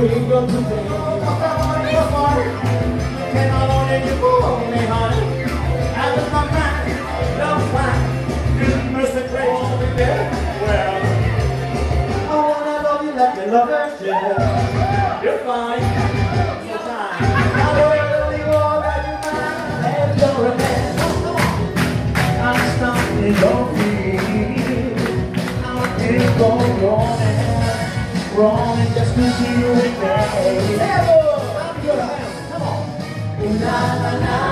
wake up today. And I want you for me, honey. I look my mind, love fine. Goodness and gracious, well, I wanna love you like you love her, yeah. You're fine, so fine. I really want that you mind, and you're a man. I'm starting to feel I'm still going wrong and just to see you again. I'm your hand, come on. Na na na.